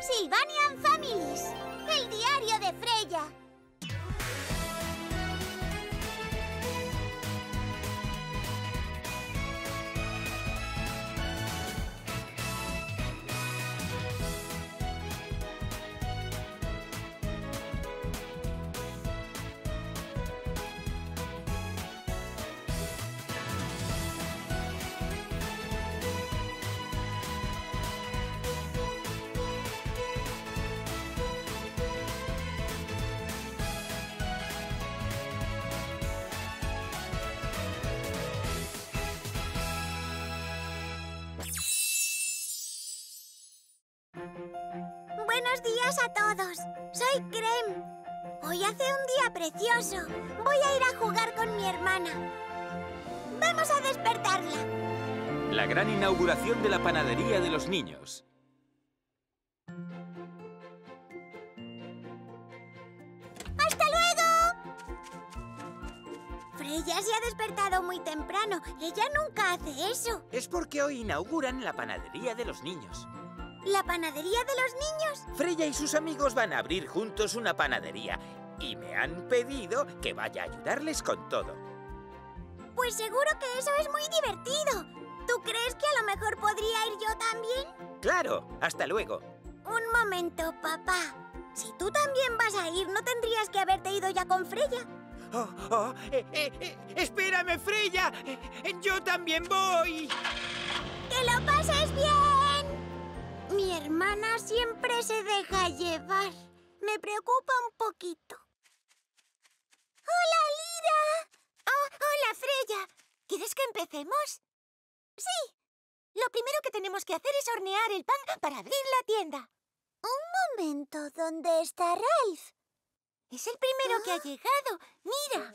Sylvanian Families, el diario de Freya. Buenos días a todos. Soy Creme. Hoy hace un día precioso. Voy a ir a jugar con mi hermana. Vamos a despertarla. La gran inauguración de la panadería de los niños. ¡Hasta luego! Freya se ha despertado muy temprano. Ella nunca hace eso. Es porque hoy inauguran la panadería de los niños. ¿La panadería de los niños? Freya y sus amigos van a abrir juntos una panadería y me han pedido que vaya a ayudarles con todo. Pues seguro que eso es muy divertido. ¿Tú crees que a lo mejor podría ir yo también? ¡Claro! ¡Hasta luego! Un momento, papá. Si tú también vas a ir, ¿no tendrías que haberte ido ya con Freya? ¡Espérame, Freya! ¡Yo también voy! ¡Que lo pases bien! Mi hermana siempre se deja llevar. Me preocupa un poquito. ¡Hola, Lira! Oh, hola, Freya. ¿Quieres que empecemos? Sí. Lo primero que tenemos que hacer es hornear el pan para abrir la tienda. Un momento, ¿dónde está Ralph? Es el primero que ha llegado. ¡Mira!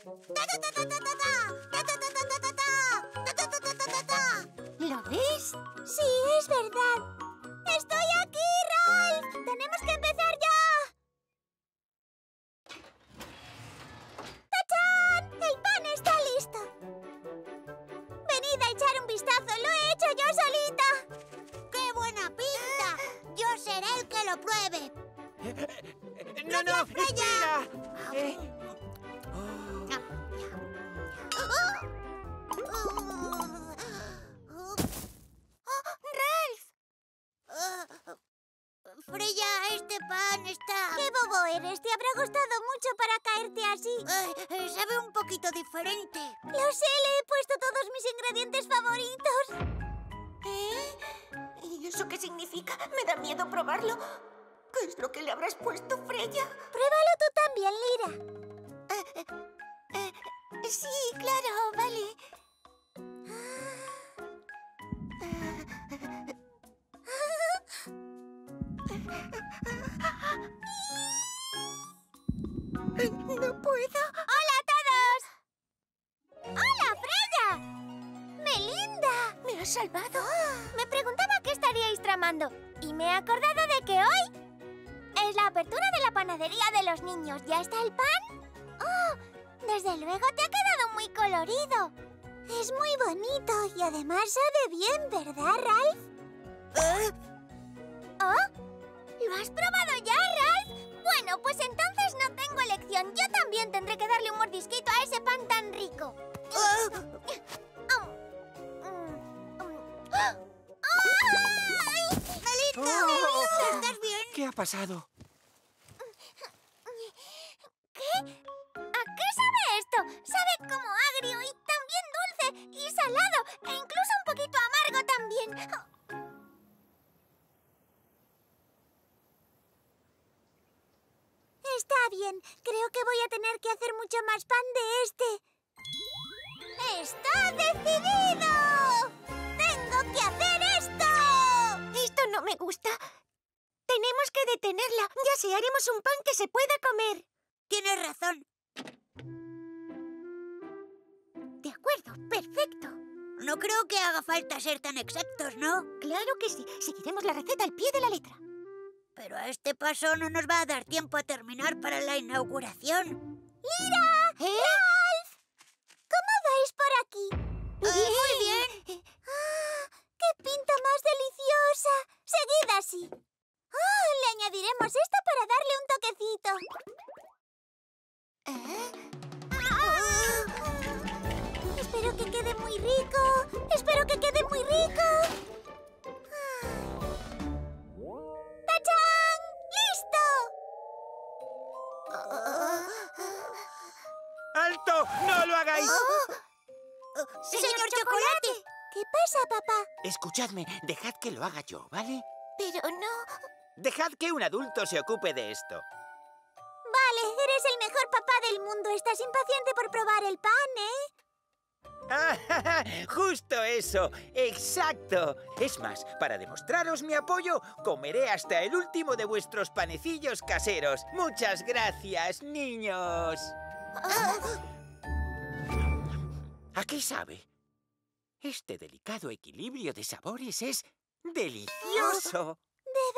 ¿Lo ves? Sí, es verdad. ¡Estoy aquí, Ralph! ¡Tenemos que empezar ya! ¡Tachán! ¡El pan está listo! Venid a echar un vistazo. ¡Lo he hecho yo solita! ¡Qué buena pinta! Yo seré el que lo pruebe. ¡No, espera! Freya, este pan está... ¡Qué bobo eres! Te habrá costado mucho para caerte así. Sabe un poquito diferente. Lo sé, le he puesto todos mis ingredientes favoritos. ¿Y eso qué significa? Me da miedo probarlo. ¿Qué es lo que le habrás puesto, Freya? Pruébalo tú también, Lira. Sí, claro, vale. No puedo. ¡Hola a todos! ¡Hola, Freya! ¡Melinda! Me has salvado. Me preguntaba qué estaríais tramando y me he acordado de que hoy es la apertura de la panadería de los niños. ¿Ya está el pan? ¡Oh! Desde luego te ha quedado muy colorido. Es muy bonito y además sabe bien, ¿verdad, Ralph? ¿Oh? ¿Lo has probado ya, Ralph? Bueno, pues entonces no tengo elección. Yo también tendré que darle un mordisquito a ese pan tan rico. ¡Melinda! ¿Estás bien? ¿Qué ha pasado? ¿Qué? ¿A qué sabe esto? Sabe como agrio y también dulce y salado e incluso un poquito amargo también. Está bien. Creo que voy a tener que hacer mucho más pan de este. ¡Está decidido! ¡Tengo que hacer esto! Esto no me gusta. Tenemos que detenerla. Ya sé, haremos un pan que se pueda comer. Tienes razón. De acuerdo, perfecto. No creo que haga falta ser tan exactos, ¿no? Claro que sí. Seguiremos la receta al pie de la letra. Pero a este paso no nos va a dar tiempo a terminar para la inauguración. ¡Lira! ¡Ralph! ¿Cómo vais por aquí? Muy bien. ¡Qué pinta más deliciosa! Seguid así. ¡Oh! Le añadiremos esto para darle un toquecito. Espero que quede muy rico. Espero que quede muy rico. ¡Tachán! ¡Listo! ¡Alto! ¡No lo hagáis! ¡Señor Chocolate! ¿Qué pasa, papá? Escuchadme, dejad que lo haga yo, ¿vale? Pero no... Dejad que un adulto se ocupe de esto. Vale, eres el mejor papá del mundo. Estás impaciente por probar el pan, ¿eh? ¡Ah, justo eso! ¡Exacto! Es más, para demostraros mi apoyo, comeré hasta el último de vuestros panecillos caseros. ¡Muchas gracias, niños! ¿A qué sabe? Este delicado equilibrio de sabores es delicioso. ¿De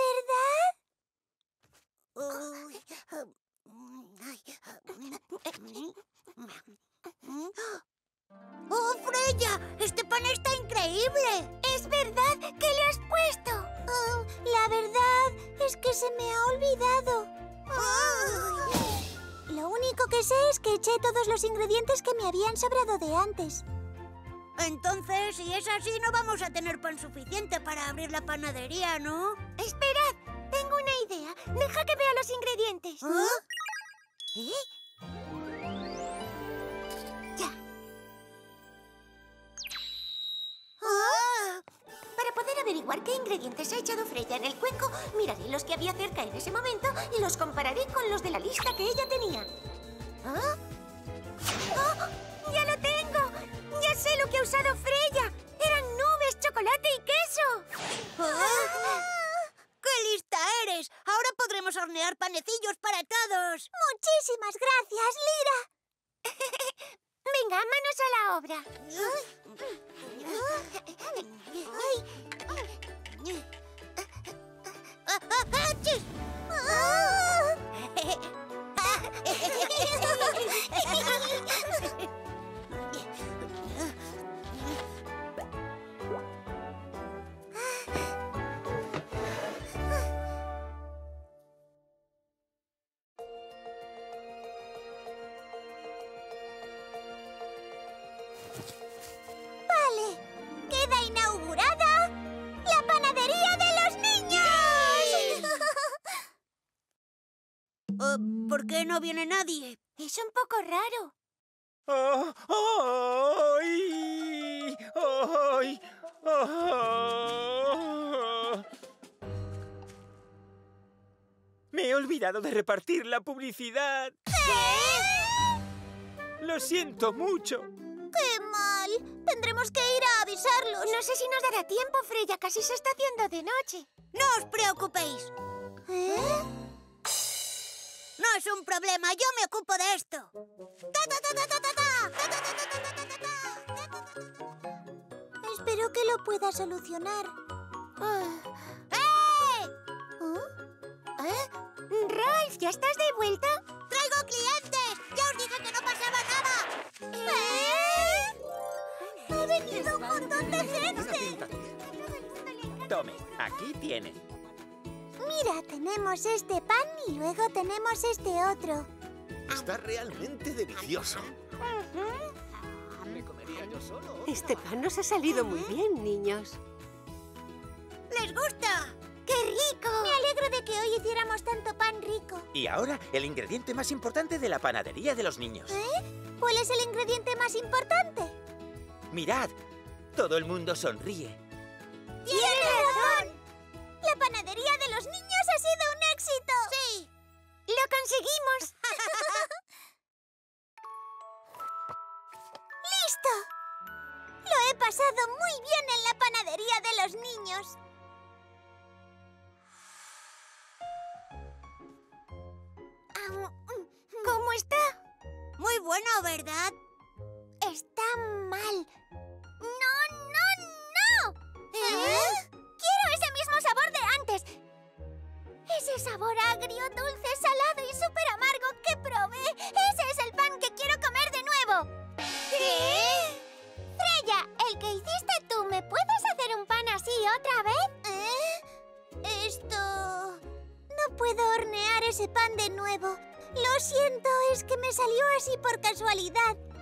verdad? ¡Oh, Freya! ¡Este pan está increíble! ¡Es verdad que lo has puesto! Oh, la verdad es que se me ha olvidado. Lo único que sé es que eché todos los ingredientes que me habían sobrado de antes. Entonces, si es así, no vamos a tener pan suficiente para abrir la panadería, ¿no? ¡Esperad! Tengo una idea. Deja que vea los ingredientes. ¿Eh? Ya. Para poder averiguar qué ingredientes ha echado Freya en el cuenco, miraré los que había cerca en ese momento y los compararé con los de la lista que ella tenía. ¡Oh! ¡Ya lo tengo! ¡Ya sé lo que ha usado Freya! ¡Eran nubes, chocolate y queso! ¡Qué lista eres! Ahora podremos hornear panecillos para todos. ¡Muchísimas gracias, Lira! Venga, manos a la obra. ¡Achis! Vale, queda inaugurada la panadería de los niños. ¿Por qué no viene nadie? Es un poco raro. ¡Oh! ¡Ay! ¡Ay! ¡Oh! Me he olvidado de repartir la publicidad. Lo siento mucho. ¡Qué mal! Tendremos que ir a avisarlos. No sé si nos dará tiempo, Freya. Casi se está haciendo de noche. No os preocupéis. ¿Eh? No es un problema. Yo me ocupo de esto. Espero que lo pueda solucionar. Ralph, ¿ya estás de vuelta? ¡Traigo clientes! ¡Ya os dije que no pasaba nada! ¡Ha venido un montón de gente! Tome, aquí tienen. Mira, tenemos este pan y luego tenemos este otro. Está realmente delicioso. Me comería yo solo. Este pan nos ha salido muy bien, niños. ¿Les gusta? ¡Qué rico! Me alegro de que hoy hiciéramos tanto pan rico. Y ahora, el ingrediente más importante de la panadería de los niños. ¿Cuál es el ingrediente más importante? Mirad, todo el mundo sonríe. ¡Tienes razón! La panadería de los niños ha sido un éxito. ¡Sí! ¡Lo conseguimos! ¡Listo! Lo he pasado muy bien en la panadería de los niños. ¿Cómo está? Muy bueno, ¿verdad? Está mal. ¡No, no, no! ¡Quiero ese mismo sabor de antes! Ese sabor agrio, dulce, salado y súper amargo que probé. ¡Ese es el pan que quiero comer de nuevo! ¿Qué? Freya, el que hiciste tú, ¿me puedes hacer un pan así otra vez? Esto... no puedo hornear ese pan de nuevo. Lo siento, es que me salió así por casualidad.